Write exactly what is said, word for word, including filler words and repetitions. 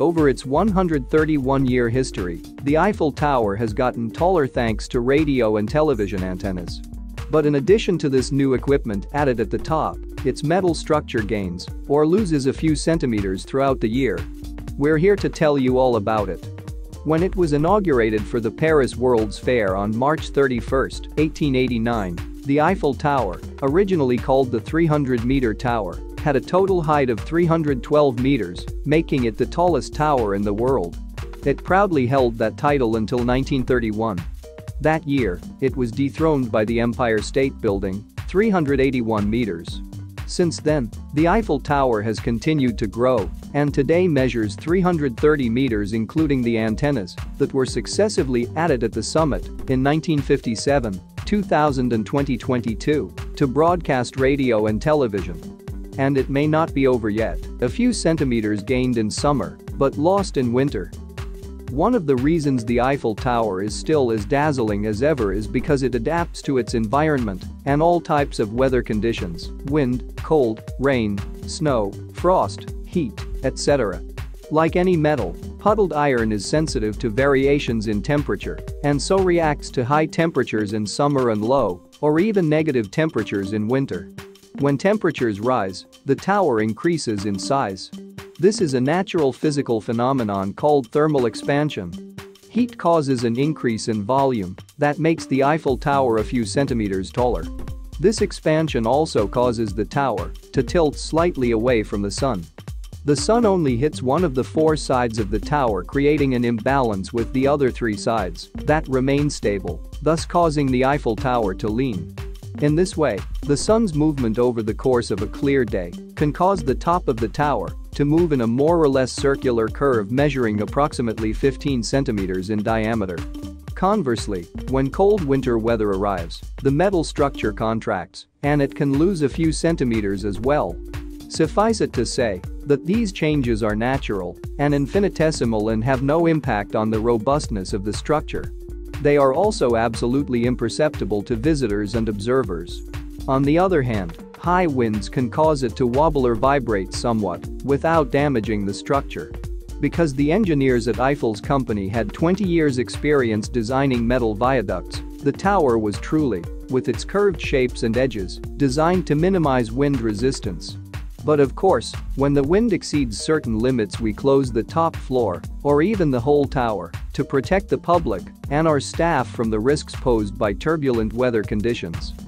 Over its one hundred thirty-one year history, the Eiffel Tower has gotten taller thanks to radio and television antennas. But in addition to this new equipment added at the top, its metal structure gains or loses a few centimeters throughout the year. We're here to tell you all about it. When it was inaugurated for the Paris World's Fair on March thirty-first, eighteen eighty-nine, the Eiffel Tower, originally called the three hundred meter Tower, had a total height of three hundred twelve meters, making it the tallest tower in the world. It proudly held that title until nineteen thirty-one. That year, it was dethroned by the Empire State Building, three hundred eighty-one meters. Since then, the Eiffel Tower has continued to grow and today measures three hundred thirty meters, including the antennas that were successively added at the summit in nineteen fifty-seven, two thousand and twenty twenty-two to broadcast radio and television. And it may not be over yet, a few centimeters gained in summer but lost in winter. One of the reasons the Eiffel Tower is still as dazzling as ever is because it adapts to its environment and all types of weather conditions: wind, cold, rain, snow, frost, heat, et cetera. Like any metal, puddled iron is sensitive to variations in temperature and so reacts to high temperatures in summer and low or even negative temperatures in winter. When temperatures rise, the tower increases in size. This is a natural physical phenomenon called thermal expansion. Heat causes an increase in volume that makes the Eiffel Tower a few centimeters taller. This expansion also causes the tower to tilt slightly away from the sun. The sun only hits one of the four sides of the tower, creating an imbalance with the other three sides that remain stable, thus causing the Eiffel Tower to lean. In this way, the sun's movement over the course of a clear day can cause the top of the tower to move in a more or less circular curve measuring approximately fifteen centimeters in diameter. Conversely, when cold winter weather arrives, the metal structure contracts and it can lose a few centimeters as well. Suffice it to say that these changes are natural and infinitesimal and have no impact on the robustness of the structure. They are also absolutely imperceptible to visitors and observers. On the other hand, high winds can cause it to wobble or vibrate somewhat without damaging the structure. Because the engineers at Eiffel's company had twenty years experience designing metal viaducts, the tower was truly, with its curved shapes and edges, designed to minimize wind resistance. But of course, when the wind exceeds certain limits, we close the top floor or even the whole tower to protect the public and our staff from the risks posed by turbulent weather conditions.